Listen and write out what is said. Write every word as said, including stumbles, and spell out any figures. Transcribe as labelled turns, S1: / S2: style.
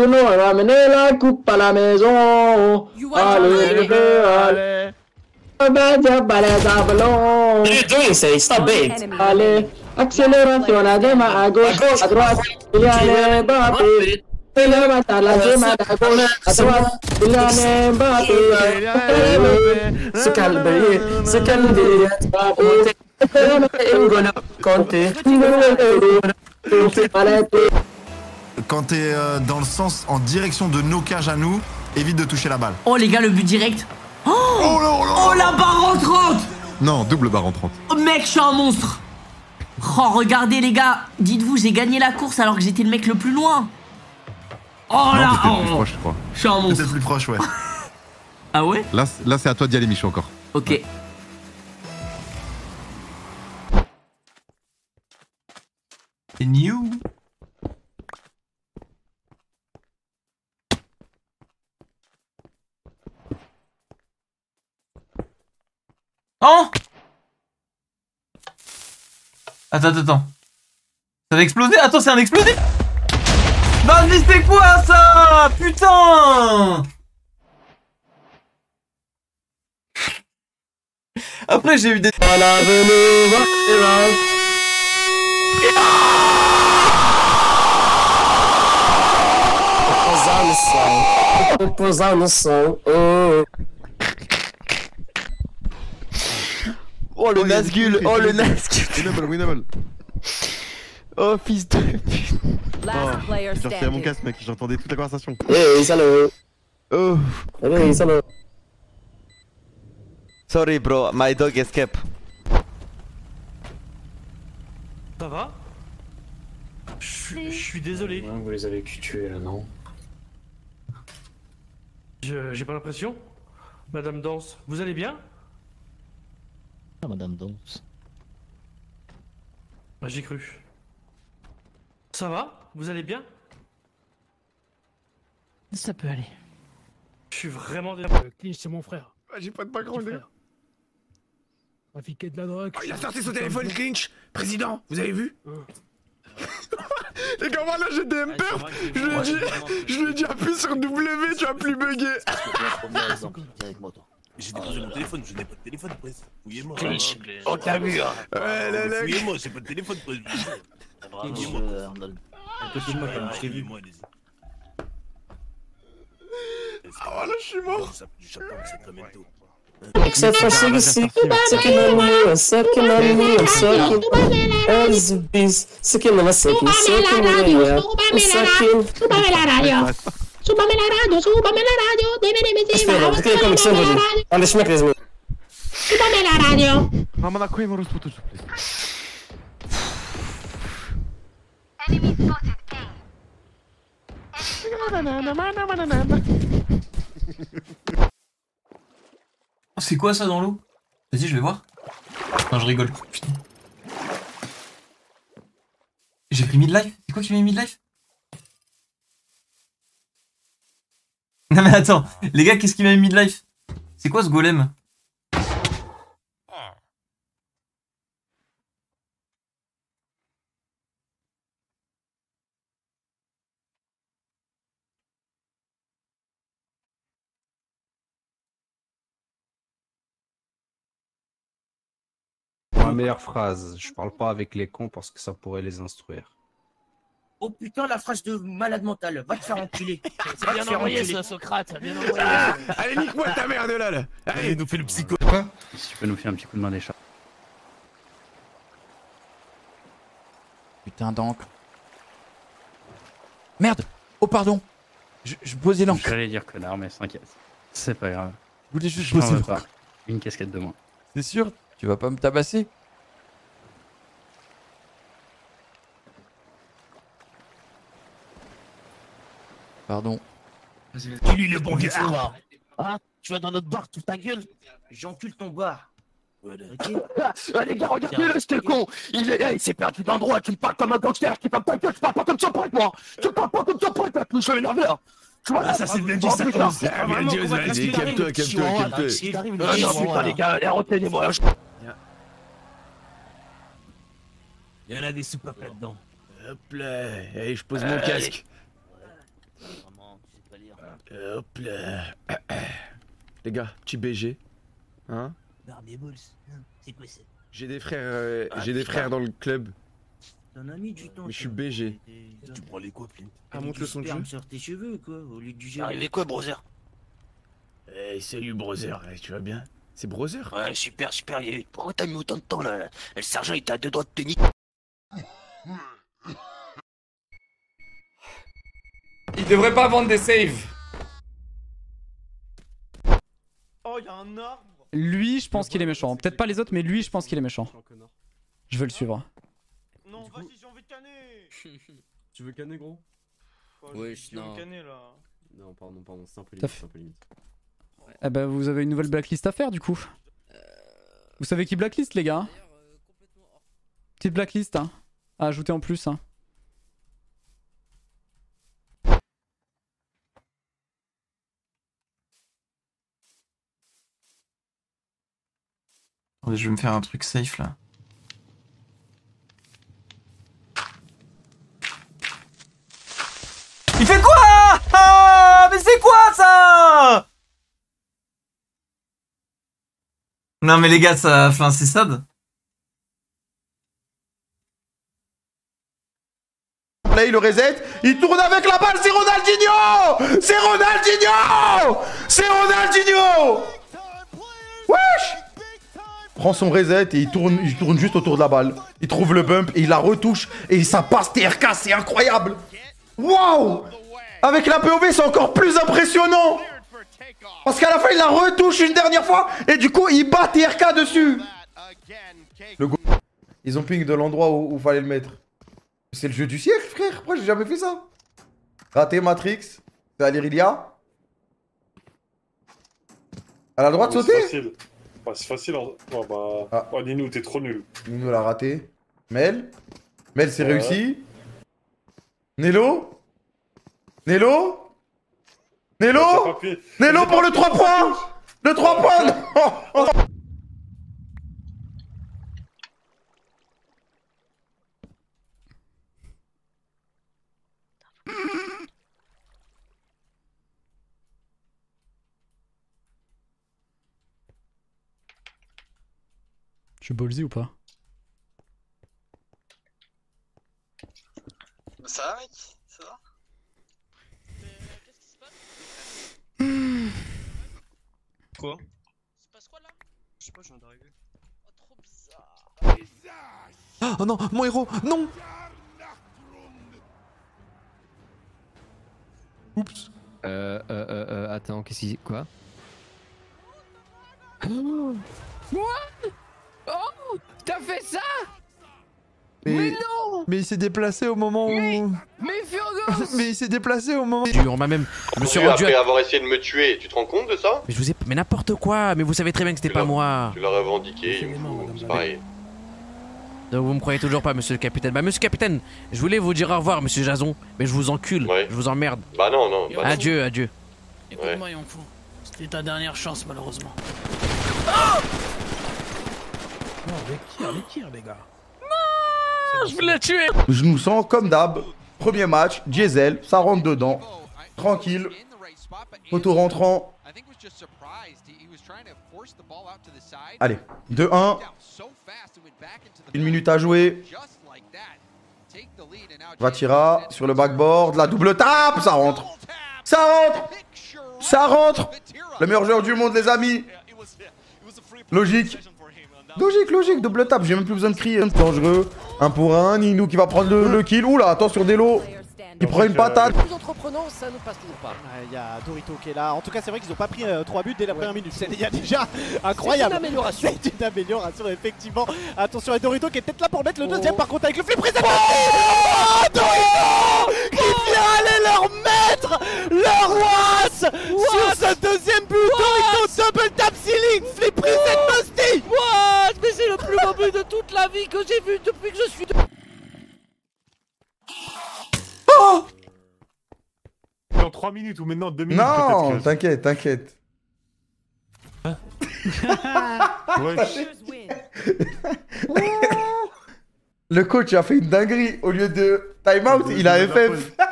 S1: Kuno, ramenez la coupe à la maison. Allez, allez. What are you doing, Say? Stop bait. Allez, accélération, la déma à gauche, à droite. Il y a les Mbappé. Il y a la déma à gauche, à droite. Il y a les Mbappé. Ce calme, ce calme,
S2: quand t'es euh, dans le sens en direction de nos cages à nous, évite de toucher la balle.
S3: Oh les gars, le but direct. Oh,
S2: oh, là, oh, là,
S3: oh la barre en trente.
S4: Non, double barre en trente.
S3: Oh, mec, je suis un monstre. Oh, regardez les gars. Dites-vous, j'ai gagné la course alors que j'étais le mec le plus loin. Oh
S4: non,
S3: là, oh,
S4: plus proche, je crois.
S3: Je suis un monstre.
S2: Peut-être plus proche, ouais.
S3: Ah ouais?
S4: Là, là c'est à toi d'y aller, Michou, encore.
S3: Ok.
S4: Ouais.
S5: C'est new. Oh! Attends, attends, attends. Ça va exploser? Attends, c'est un explosé? Bah, mais c'est quoi ça? Putain! Après, j'ai eu des...
S1: Posar no sol, oh.
S6: Oh le Nazgul, oh le Nazgul.
S4: Winnable, winnable.
S6: Oh fils de pute.
S4: Oh, j'ai retiré mon casque, mec, j'entendais toute la conversation.
S1: Hey, salut.
S6: Oh.
S1: Hey, salut.
S6: Sorry bro, my dog escape.
S7: Ça va? Je suis désolé.
S1: Ouais, vous les avez tués là, non?
S7: J'ai pas l'impression. Madame Danse, vous allez bien?
S8: Ah, Madame Danse.
S7: Bah, j'ai cru. Ça va? Vous allez bien?
S8: Ça peut aller.
S7: Je suis vraiment désolé.
S9: Clinch, c'est mon frère.
S4: Ah, j'ai pas de background.
S9: Trafiquer de la drogue.
S10: Oh, il a sorti son téléphone, Clinch. Président, vous avez vu?
S4: Les gars, voilà, j'ai D M perf. Je lui ai dit, je lui ai dit appuie sur W, tu vas plus bugger.
S10: J'ai déposé mon téléphone, je n'ai pas de téléphone, presque. Fouillez-moi.
S9: On t'a vu, hein.
S4: Ouais, là, là.
S10: Fouillez-moi, j'ai pas de téléphone, presque. Fouillez-moi.
S1: Fouillez-moi,
S10: fouillez-moi, allez-y.
S4: Ah voilà, je suis mort.
S10: Du Japon, Sacramento.
S1: Except for Siggy, sucking on me, I'm sucking on me, I'm sucking. As a beast, sucking on a sucking, sucking on me, I'm sucking.
S9: Súbame la radio. Súbame la radio, súbame la radio. Dime, dime, dime.
S1: Aspetta, perché le connessioni così? Quando ci metti le
S9: Súbame la radio.
S4: Mamma da qui mi ho risposto giù, please.
S11: Enemy spotted A.
S5: Oh, c'est quoi ça dans l'eau? Vas-y, je vais voir. Non, je rigole. Putain. J'ai pris mid-life? C'est quoi qui m'a mis mid-life? Non mais attends, les gars, qu'est-ce qui m'a mis mid-life? C'est quoi ce golem?
S12: Ma meilleure phrase, je parle pas avec les cons parce que ça pourrait les instruire.
S13: Oh putain, la phrase de malade mental, va te faire enculer.
S9: C'est bien envoyé ça, Socrate, bien envoyé.
S10: Ah, allez, nique-moi ta mère de là, là. Allez, nous fais le psycho.
S12: Quoi? Si tu peux nous faire un petit coup de main des chats.
S14: Putain d'encre. Merde! Oh pardon! Je, je posais l'encre.
S12: J'allais dire connard, mais t'inquiète. C'est pas grave.
S14: Je voulais juste
S12: Je
S14: poser
S12: n'en veux
S14: l'encre.
S12: pas. Une casquette de moins.
S14: C'est sûr? Tu vas pas me tabasser? Pardon.
S13: Lui le bon vieux là. Ah, tu vas dans notre bar, toute ta gueule. J'encule ton bar. Ok.
S9: Ah, les gars, regardez-le, ce con. Il est là, il s'est perdu d'endroit. Tu me parles comme un gangster. Tu parles pas tu parles pas comme ça pour moi. Tu parles pas comme ça pour être je suis énervé. Tu vois,
S10: Ah, ça c'est bien dit, ça commence. Ah, bien dit, vas-y, calme-toi, calme-toi, calme-toi.
S9: Ah non, putain, les gars, retenez-moi.
S10: Il y en a des soupapes là-dedans. Hop là, allez, je pose mon casque.
S13: d'ailleurs.
S4: Hop là. Les gars, petit B G. Hein?
S13: Barbie Balls. C'est quoi ça?
S4: J'ai des frères, euh,
S13: Ah,
S4: j'ai des
S13: putain.
S4: frères dans le club.
S13: T'en as mis du temps.
S4: Mais je suis
S13: toi.
S4: B G.
S13: Tu prends les quoi, Flint?
S4: Ah, montre le son de jeu.
S13: sur tes cheveux, quoi, au lieu du gel.
S4: Arrivé
S13: quoi, brother?
S4: Hey, salut brother, hey, tu vas bien? C'est brother?
S13: Ouais, super, super. il y a eu- Pourquoi t'as mis autant de temps, là? Le sergent, il t'a deux doigts de tennis.
S15: Il devrait pas vendre des saves.
S7: Oh, y'a un arbre.
S16: Lui, je pense qu'il est méchant. Peut-être pas les autres, mais lui, je pense qu'il est méchant. Je veux le suivre.
S7: Non, vas-y, j'ai envie de canner.
S12: Tu veux canner, gros?
S7: Ouais, je veux canner, là.
S12: Non, pardon, pardon, c'est un peu
S16: Ça
S12: limite,
S16: fait-
S12: c'est un peu limite.
S16: Eh ben, vous avez une nouvelle blacklist à faire, du coup. Vous savez qui blacklist, les gars? Petite blacklist, hein. À ajouter en plus, hein.
S5: Attendez, je vais me faire un truc safe là. Il fait quoi? Ah, mais c'est quoi ça? Non mais les gars, ça, enfin c'est sad.
S17: Play, le reset, il tourne avec la balle, c'est Ronaldinho! C'est Ronaldinho! C'est Ronaldinho! Wesh! Prend son reset et il tourne, il tourne juste autour de la balle. Il trouve le bump et il la retouche et ça passe T R K, c'est incroyable! Waouh! Avec la P O V, c'est encore plus impressionnant! Parce qu'à la fin, il la retouche une dernière fois et du coup, il bat T R K dessus! Le go... Ils ont ping de l'endroit où, où fallait le mettre. C'est le jeu du siècle, frère. Moi, j'ai jamais fait ça. Raté Matrix. C'est Alirilia. Elle a le droit de
S18: Ouais,
S17: sauter?
S18: C'est facile. Ouais, c'est facile. En... Ouais, bah...
S17: Ah.
S18: Oh, Ninou, t'es trop nul.
S17: Nino l'a raté. Mel. Mel, c'est
S18: Ouais.
S17: réussi. Nelo. Nelo. Nelo. Nelo pour le trois points. Le trois points. Non.
S16: Je suis ballsy ou pas?
S19: Ça va, mec? Ça va?
S7: Quoi?
S19: Je sais pas, je viens d'arriver.
S14: Oh non, mon héros, non!
S20: Oups. Euh, euh, euh, euh, attends, qu'est-ce qu'il... Quoi?
S15: Oh, What? Oh, t'as fait ça?
S14: Mais,
S15: Mais non!
S14: mais il s'est déplacé au moment où...
S15: Mais Furgos!
S14: Mais il s'est déplacé au moment...
S21: On m'a même... Je me suis
S22: Après
S21: rendu à...
S22: avoir essayé de me tuer, tu te rends compte de ça?
S21: Mais je vous ai... Mais n'importe quoi! Mais vous savez très bien que c'était pas moi!
S22: Tu l'as revendiqué, il me fout, c'est pareil.
S21: Donc vous me croyez toujours pas, monsieur le capitaine? Bah monsieur le capitaine, je voulais vous dire au revoir, monsieur Jason, mais je vous encule,
S22: Ouais.
S21: je vous emmerde.
S22: Bah non, non. Bah non.
S21: Adieu, adieu.
S13: Écoute-moi, Yonfou. C'était ta dernière chance, malheureusement.
S7: Non, les tirs, les tirs, les gars.
S13: Non, je voulais tuer.
S17: Je nous sens comme d'hab. Premier match, Diesel, ça rentre dedans. Tranquille. Photo rentrant. Allez, deux un. Une minute à jouer. Vatira sur le backboard. La double tape, ça rentre. Ça rentre. Ça rentre. Le meilleur joueur du monde, les amis. Logique. Logique, logique, double tape, j'ai même plus besoin de crier. Dangereux, un pour un, Ninou qui va prendre le, le kill. Oula, attention Delo. Il prend une patate.
S23: Plus entreprenant, ça ne passe toujours pas. Il y a Dorito qui est là. En tout cas, c'est vrai qu'ils n'ont pas pris euh, trois buts dès la première minute. C'est il y a déjà incroyable. C'est une amélioration. C'est une amélioration, effectivement. Attention à Dorito qui est peut-être là pour mettre le deuxième. Par contre, avec le flip reset. Oh, Dorito qui vient aller leur mettre leur was sur ce deuxième but. Dorito double tap ceiling, flip reset musty.
S13: What? Mais c'est le plus beau but de toute la vie que j'ai vu depuis que je suis...
S18: Oh! Dans trois minutes ou maintenant deux minutes.
S17: Non,
S18: peut-être que-
S17: t'inquiète, t'inquiète. Le coach a fait une dinguerie. Au lieu de time out, il a F F.